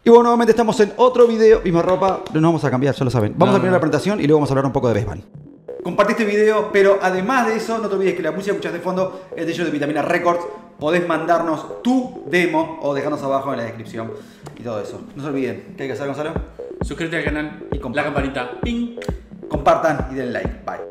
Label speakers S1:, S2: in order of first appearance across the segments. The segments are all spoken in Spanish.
S1: Y bueno, nuevamente estamos en otro video, misma ropa, no nos vamos a cambiar, ya lo saben. Vamos a terminar la presentación y luego vamos a hablar un poco de Best Band. Compartí este video, pero además de eso, no te olvides que la música que escuchas de fondo es de ellos de Vitamina Records. Podés mandarnos tu demo o dejarnos abajo en la descripción y todo eso. No se olviden, ¿qué hay que hacer, Gonzalo?
S2: Suscríbete al canal y la campanita. ¡Ping!
S1: Compartan y denle like. Bye.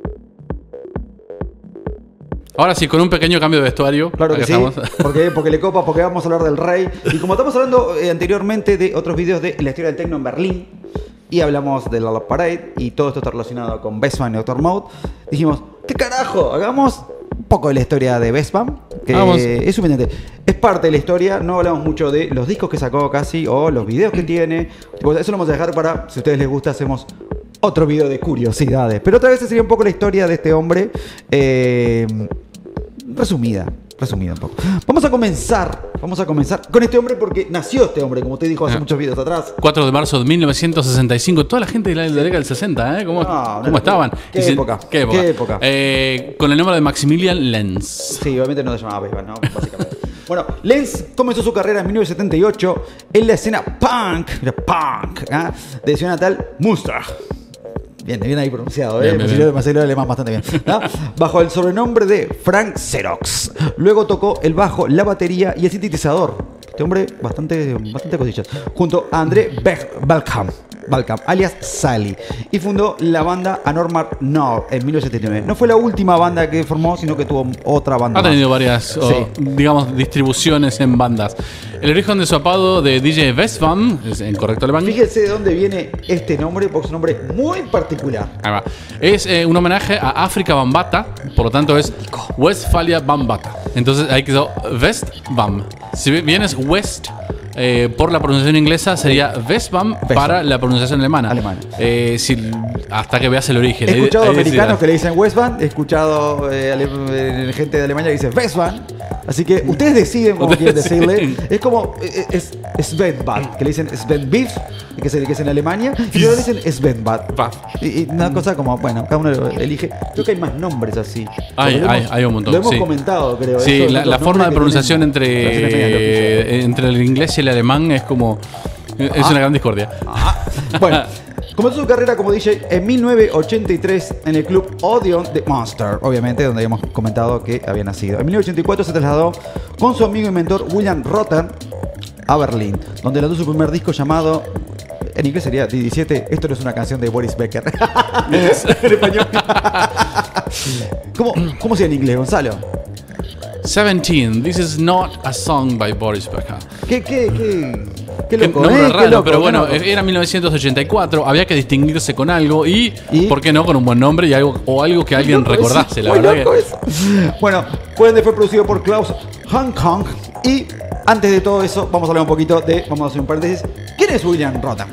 S2: Ahora sí, con un pequeño cambio de vestuario.
S1: Claro que sí, porque le copa, porque vamos a hablar del rey. Y como estamos hablando anteriormente de otros videos de la historia del techno en Berlín, y hablamos de la Love Parade, y todo esto está relacionado con Best Band y Dr. Mode, dijimos, ¿qué carajo? Hagamos un poco de la historia de Best Band, que es suficiente. Es parte de la historia, no hablamos mucho de los discos que sacó casi, o los videos que tiene. Eso lo vamos a dejar para, si a ustedes les gusta, hacemos otro video de curiosidades. Pero otra vez sería un poco la historia de este hombre, resumida un poco. Vamos a comenzar con este hombre porque nació este hombre, como te dijo hace muchos videos atrás.
S2: 4 de marzo de 1965. Toda la gente de la década del 60, ¿eh? ¿Cómo estaban?
S1: ¿Qué época?
S2: ¿Qué época? Con el nombre de Maximilian Lenz.
S1: Sí, obviamente no se llamaba Best Band, ¿no? Básicamente. Bueno, Lenz comenzó su carrera en 1978 en la escena punk, ¿eh? De ciudad natal, Münster. Bien ahí pronunciado, ¿eh? Me salió el alemán bastante bien, ¿no? Bajo el sobrenombre de Frank Xerox. Luego tocó el bajo, la batería y el sintetizador. Este hombre, bastante cosillas. Junto a André Balkamp, alias Sally. Y fundó la banda Anormal Nord en 1979. No fue la última banda que formó, sino que tuvo otra banda.
S2: Ha tenido varias, digamos, distribuciones en bandas. El origen de su apado de DJ Best Band, en correcto alemán.
S1: Fíjense de dónde viene este nombre, porque es un nombre muy particular.
S2: Ahí va. Es un homenaje a África Bambata, por lo tanto es Westfalia Bambata. Entonces ahí quedó West Bam. Si bien es West, por la pronunciación inglesa sería Westbam para la pronunciación alemana. Hasta que veas el origen.
S1: He escuchado americanos que le dicen Westbam, he escuchado gente de Alemania que dice Westbam. Así que ustedes deciden cómo quieren decirle. Es como Svenbad, que le dicen Svenbiv, que es en Alemania, y luego le dicen Svenbad. Y una cosa como, bueno, cada uno elige. Creo que hay más nombres así.
S2: Hay un montón.
S1: Lo hemos comentado, creo.
S2: Sí, la forma de pronunciación entre el inglés y el alemán es como... Es una gran discordia.
S1: Bueno, comenzó su carrera como DJ en 1983 en el club Odeon de Monster, obviamente, donde habíamos comentado que había nacido. En 1984 se trasladó con su amigo y mentor William Rotter a Berlín, donde lanzó su primer disco llamado... En inglés sería 17. Esto no es una canción de Boris Becker. En español. ¿Cómo sería en inglés, Gonzalo?
S2: 17. This is not a song by Boris Becker.
S1: Qué loco,
S2: nombre raro,
S1: qué loco,
S2: pero bueno,
S1: loco.
S2: Era 1984, había que distinguirse con algo y ¿por qué no? Con un buen nombre y algo que alguien recordase, la verdad que...
S1: Bueno, Puente fue producido por Klaus Hancock y antes de todo eso, vamos a hablar un poquito de, vamos a hacer un paréntesis, ¿quién es William Rotten?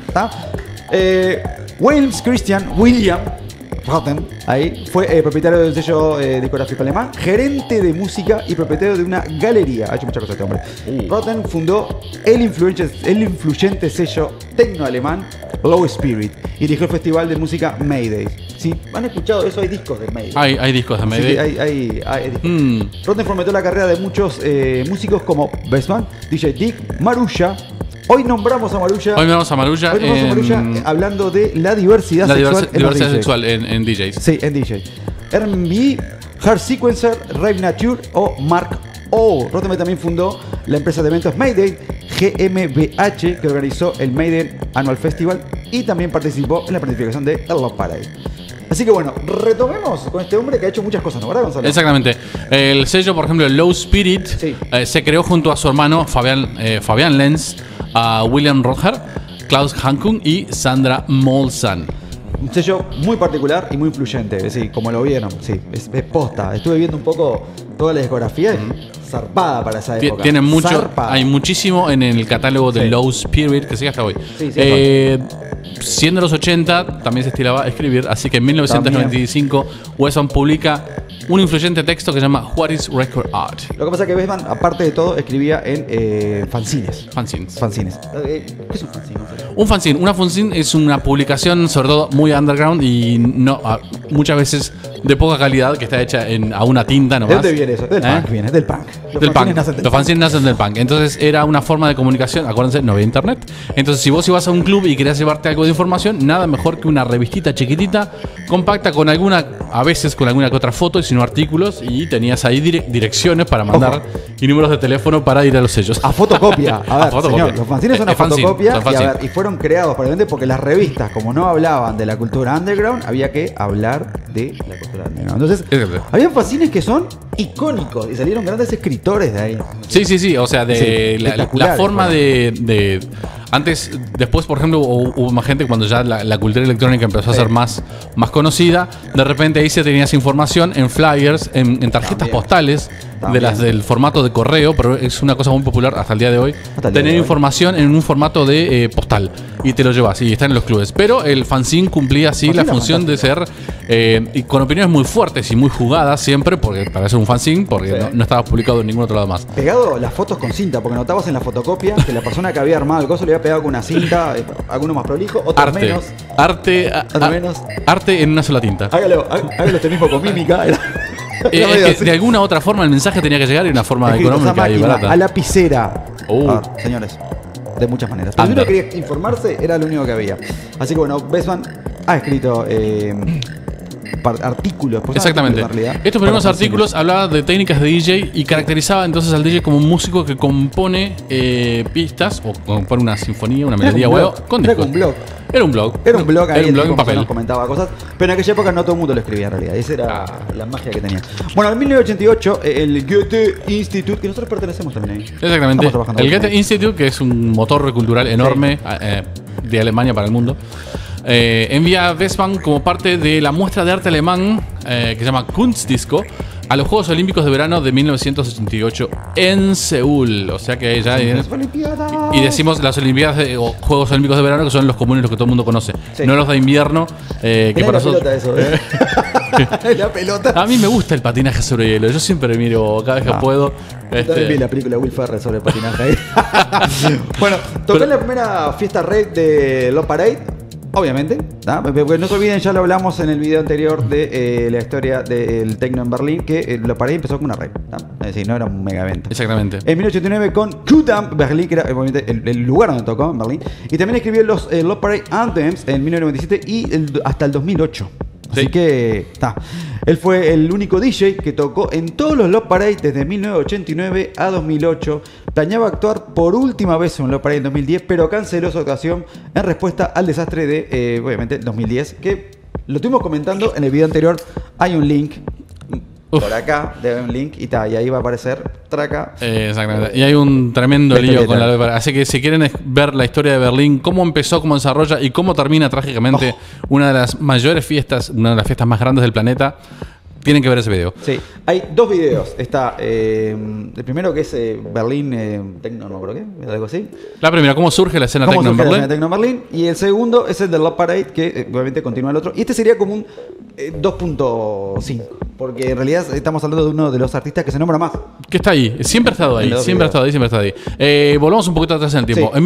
S1: William Rotten, ahí, fue propietario del sello discográfico alemán, gerente de música y propietario de una galería. Ha hecho muchas cosas este hombre. Rotten fundó el influyente sello tecno-alemán Low Spirit y dirigió el festival de música Mayday. Si han escuchado eso, hay discos de Mayday.
S2: Hay discos de Mayday.
S1: Sí, hay discos. Rotten fomentó la carrera de muchos músicos como Best Band, DJ Dick, Marusha. Hoy nombramos a Marulla. Hablando de la diversidad sexual
S2: en DJs.
S1: Sí, en DJs. R&B, Hard Sequencer, Rave Nature o Mark O. Rotten también fundó la empresa de eventos Mayday, GmbH, que organizó el Mayday Annual Festival y también participó en la planificación de The Love Parade. Así que bueno, retomemos con este hombre que ha hecho muchas cosas, ¿no? ¿Verdad, Gonzalo?
S2: Exactamente. El sello, por ejemplo, Low Spirit, se creó junto a su hermano Fabian Lenz, a William Rotter, Klaus Hancock y Sandra Molsan.
S1: Un sello muy particular y muy influyente, sí, como lo vieron, sí, es posta. Estuve viendo un poco toda la discografía y zarpada para esa época.
S2: Tienen mucho, hay muchísimo en el catálogo de Low Spirit que sigue hasta hoy. Siendo los 80, también se estilaba escribir, así que en 1995 Wesson publica un influyente texto que se llama What is Record Art?
S1: Lo que pasa es que Bestman, aparte de todo, escribía en fanzines.
S2: Fanzines.
S1: ¿Qué es un fanzine?
S2: Una fanzine es una publicación, sobre todo muy underground y no muchas veces de poca calidad, que está hecha a una tinta nomás.
S1: ¿De dónde viene eso? Del punk viene, del punk.
S2: Los fanzines nacen del punk. Entonces era una forma de comunicación. Acuérdense, no había internet. Entonces, si vos ibas a un club y querías llevarte algo de información, nada mejor que una revistita chiquitita, compacta, con a veces con alguna que otra foto y sino artículos, y tenías ahí direcciones para mandar y números de teléfono para ir a los sellos.
S1: A fotocopia. A ver,
S2: fotocopia.
S1: señor, los fanzines son a fotocopia y fueron creados probablemente porque las revistas, como no hablaban de la cultura underground, había que hablar de la cultura underground. Entonces, habían fanzines que son icónicos y salieron grandes escritores de ahí.
S2: Sí. O sea, la forma de antes, después, por ejemplo, hubo más gente cuando ya la cultura electrónica empezó a ser más conocida. De repente ahí se tenías información en flyers, en tarjetas postales, de las del formato de correo, pero es una cosa muy popular hasta el día de hoy. Tener información en un formato de postal y te lo llevas y está en los clubes. Pero el fanzine cumplía así la función de ser y con opiniones muy fuertes y muy jugadas siempre, porque para ser un fanzine, porque no estaba publicado en ningún otro lado más.
S1: Pegado las fotos con cinta, porque notabas en la fotocopia que la persona que había armado el coso le había pegado con una cinta, alguno más prolijo, otro menos.
S2: Arte en una sola tinta.
S1: Hágalo usted mismo con mímica.
S2: Es que de alguna otra forma el mensaje tenía que llegar y una forma económica y barata.
S1: A lapicera. Señores, de muchas maneras. Pero si uno quería informarse, era lo único que había. Así que bueno, Bestman ha escrito artículos.
S2: Exactamente. Estos primeros artículos hablaban de técnicas de DJ y caracterizaba entonces al DJ como un músico que compone pistas o compone una sinfonía, una melodía con discos. Era un blog ahí en papel.
S1: Comentaba cosas, pero en aquella época no todo el mundo lo escribía en realidad. Esa era la magia que tenía. Bueno, en 1988 el Goethe Institute, que nosotros pertenecemos también ahí.
S2: Exactamente. El Goethe Institute, que es un motor cultural enorme de Alemania para el mundo, envía a Bestman como parte de la muestra de arte alemán que se llama Kunstdisco a los Juegos Olímpicos de Verano de 1988 en Seúl. O sea que ya... Y decimos las Olimpiadas o Juegos Olímpicos de Verano, que son los comunes, los que todo el mundo conoce. No los de invierno. Que para nosotros...
S1: La pelota.
S2: A mí me gusta el patinaje sobre hielo. Yo siempre miro cada vez que puedo.
S1: También vi la película Will Ferrell sobre el patinaje. Bueno, tocó en la primera fiesta rave de Love Parade. Obviamente, porque no se olviden, ya lo hablamos en el video anterior de la historia del techno en Berlín, que Love Parade empezó como una rave, es decir, no era un mega evento.
S2: Exactamente.
S1: En 1989 con Q-Dam Berlín, que era obviamente el lugar donde tocó en Berlín, y también escribió los Love Parade Anthems en 1997 y hasta el 2008. Así que está. Él fue el único DJ que tocó en todos los Love Parade desde 1989 a 2008. Planeaba actuar por última vez en un Love Parade en 2010, pero canceló su ocasión en respuesta al desastre de, obviamente, 2010, que lo estuvimos comentando en el video anterior. Hay un link. Por acá, debe un link y ahí va a aparecer Traca.
S2: Exactamente. Y hay un tremendo lío con la Love Parade. Así que si quieren ver la historia de Berlín, cómo empezó, cómo desarrolla y cómo termina trágicamente una de las mayores fiestas, una de las fiestas más grandes del planeta, tienen que ver ese video.
S1: Sí, hay dos videos. Está el primero que es Berlín Techno, no creo que, algo así.
S2: La primera, cómo surge la escena Techno en
S1: Berlín. Y el segundo es el de Love Parade, que obviamente continúa el otro. Y este sería como un 2.5. Porque en realidad estamos hablando de uno de los artistas que se nombra más.
S2: Que está ahí, siempre ha estado ahí, siempre ha estado ahí. Volvamos un poquito atrás en el tiempo. Sí. En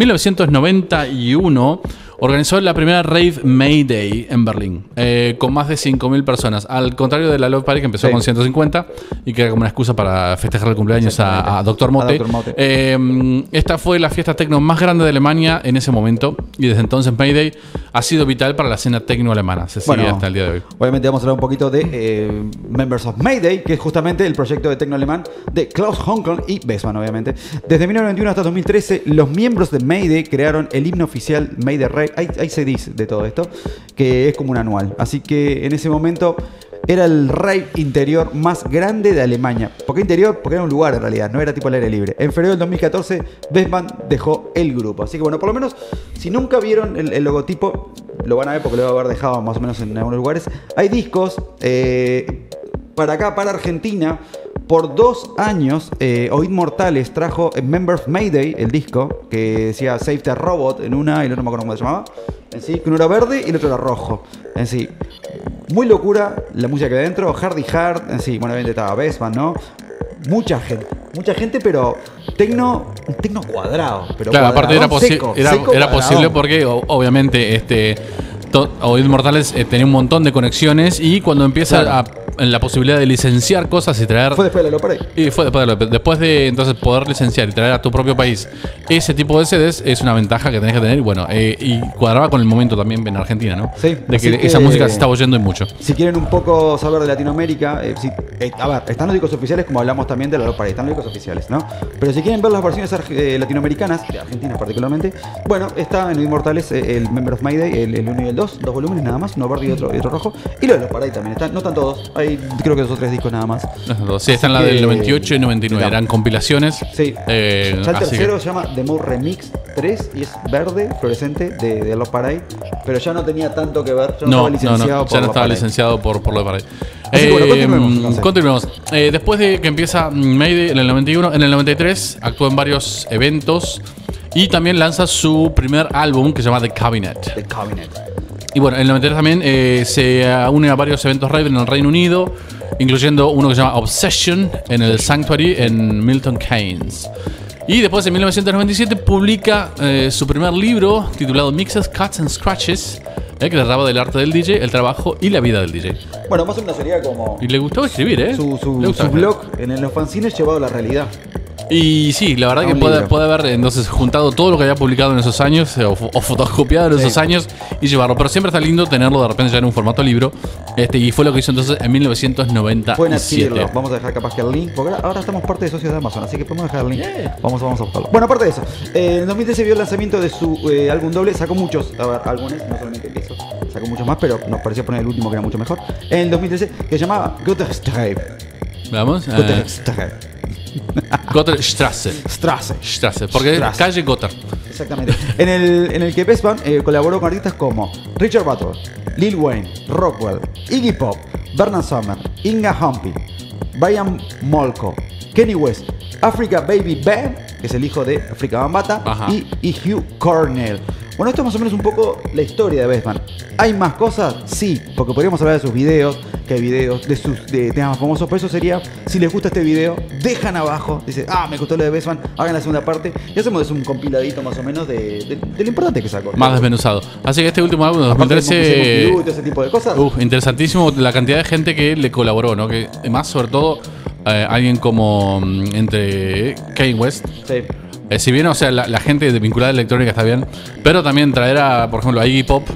S2: 1991 organizó la primera rave Mayday en Berlín, con más de 5.000 personas. Al contrario de la Love Parade, que empezó con 150 y que era como una excusa para festejar el cumpleaños a Dr. Mote. Esta fue la fiesta techno más grande de Alemania en ese momento, y desde entonces Mayday ha sido vital para la escena techno alemana. Se sigue hasta el día de hoy.
S1: Obviamente vamos a hablar un poquito de Members of Mayday, que es justamente el proyecto de techno alemán de Klaus Honkel y Bestman, obviamente. Desde 1991 hasta 2013, los miembros de Mayday crearon el himno oficial Mayday Rave. Hay CDs de todo esto, que es como un anual. Así que en ese momento era el rave interior más grande de Alemania. ¿Por qué interior? Porque era un lugar en realidad, no era tipo al aire libre. En febrero del 2014, Bestman dejó el grupo. Así que bueno, por lo menos, si nunca vieron el logotipo, lo van a ver porque lo va a haber dejado más o menos en algunos lugares. Hay discos para acá, para Argentina. Por 2 años, Oíd Mortales trajo Members Mayday, el disco, que decía Save the Robot en una, y no me acuerdo cómo se llamaba. En sí, que uno era verde y el otro era rojo. En sí, Muy locura la música que hay dentro. Hardy Hard, sí, bueno, obviamente estaba Bestman, ¿no? Mucha gente, pero un tecno cuadrado. Pero
S2: claro, aparte era,
S1: seco
S2: era posible porque obviamente Oídos Mortales tenía un montón de conexiones y cuando empieza la posibilidad de licenciar cosas y traer...
S1: Fue después de la Low Parade.
S2: Y fue después de entonces poder licenciar y traer a tu propio país ese tipo de CDs es una ventaja que tenés que tener. Y bueno, y cuadraba con el momento también en Argentina, ¿no?
S1: Sí.
S2: De que esa música se estaba oyendo y mucho.
S1: Si quieren un poco saber de Latinoamérica, a ver, están los discos oficiales, como hablamos también de la Low Parade, están los discos oficiales, ¿no? Pero si quieren ver las versiones latinoamericanas, de Argentina particularmente, bueno, está en Inmortales el Member of Mayday, el 1 y el 2 volúmenes nada más, uno verde y otro rojo. Y lo de Low Parade también, no están todos, hay creo que 2 o 3 discos nada más.
S2: Sí, están la del 98 y 99, eran compilaciones.
S1: Sí. Ya el tercero se llama The Mode Remix 3 y es verde, fluorescente, de Low Parade, pero ya no tenía tanto que ver, ya no estaba licenciado por
S2: Low Parade.
S1: Bueno,
S2: continuemos. Después de que empieza Mayday en el 91, en el 93 actuó en varios eventos y también lanza su primer álbum que se llama The Cabinet. Y bueno, en el 93 también se une a varios eventos rave en el Reino Unido, incluyendo uno que se llama Obsession en el Sanctuary en Milton Keynes. Y después en 1997 publica su primer libro titulado Mixes, Cuts and Scratches, que trataba del arte del DJ, el trabajo y la vida del DJ.
S1: Bueno, más o menos sería como...
S2: Y le gustaba escribir, ¿eh?
S1: Su blog en los fanzines llevado a la realidad.
S2: Y sí, la verdad que puede haber entonces juntado todo lo que había publicado en esos años o fotocopiado en esos años y llevarlo. Pero siempre está lindo tenerlo de repente ya en un formato libro. Y fue lo que hizo entonces en 1997.
S1: Pueden adquirirlo. Vamos a dejar capaz que el link, porque ahora estamos parte de socios de Amazon, así que podemos dejar el link. Vamos a buscarlo. Bueno, aparte de eso, en 2013 vio el lanzamiento de su álbum doble. Sacó muchos, álbumes, no solamente eso. Sacó muchos más, pero nos pareció poner el último que era mucho mejor. En el 2013, que se llamaba Gotterstrabe.
S2: Vamos. Gotterstrasse. Porque es calle Gotter.
S1: Exactamente. en el que Bestman colaboró con artistas como Richard Butler, Lil Wayne, Rockwell, Iggy Pop, Bernard Sumner, Inga Humpy, Brian Molko, Kenny West, Africa Baby Bam, que es el hijo de Afrika Bambaataa, y Hugh Cornell. Bueno, esto es más o menos un poco la historia de Bestman. ¿Hay más cosas? Sí, porque podríamos hablar de sus videos, que hay videos de sus temas famosos, pero eso sería, si les gusta este video, dejan abajo, dice, me gustó lo de Bestman, hagan la segunda parte, y hacemos un compiladito más o menos de lo importante que sacó.
S2: Más desmenuzado. Así que este último álbum de 2013...
S1: ese tipo de cosas.
S2: Interesantísimo la cantidad de gente que le colaboró, ¿no? Que más sobre todo alguien como entre Kanye West.
S1: Sí.
S2: Si bien, o sea, la gente vinculada a la electrónica está bien, pero también traer a, por ejemplo, a Iggy Pop.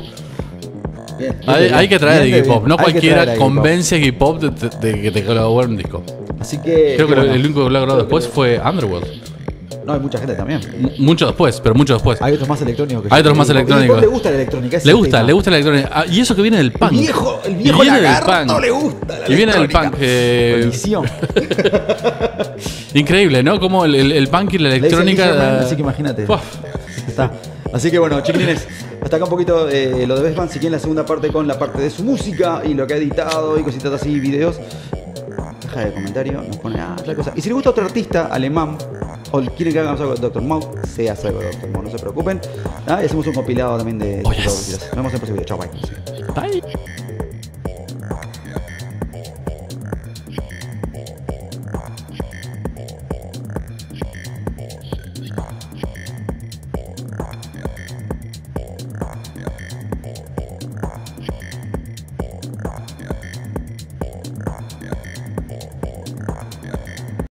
S2: Hay que traer a Iggy Pop. No cualquiera convence a Iggy Pop de que te colabore en un disco.
S1: Así que...
S2: Creo que el único que colaboró después fue Underworld.
S1: No, hay mucha gente también.
S2: Mucho después.
S1: Hay otros más electrónicos que
S2: hay otros más electrónicos.
S1: Le gusta la electrónica.
S2: Le gusta la electrónica. Y eso que viene del punk.
S1: El viejo lagarto le gusta la electrónica.
S2: Y viene del punk.
S1: Buenísimo.
S2: Increíble, ¿no? Como el punk y la electrónica.
S1: Así que imagínate. Está. Así que bueno, chiquilines, hasta acá un poquito lo de Bestman. Si quieren la segunda parte con la parte de su música y lo que ha editado y cositas así, videos, deja de comentario, nos pone otra cosa. Y si les gusta otro artista alemán o quieren que hagamos algo de Dr. Mouth, se hace algo de Dr. Mouth, no se preocupen. Y hacemos un compilado también de... Nos vemos en el próximo video. Chao, bye.
S2: Bye.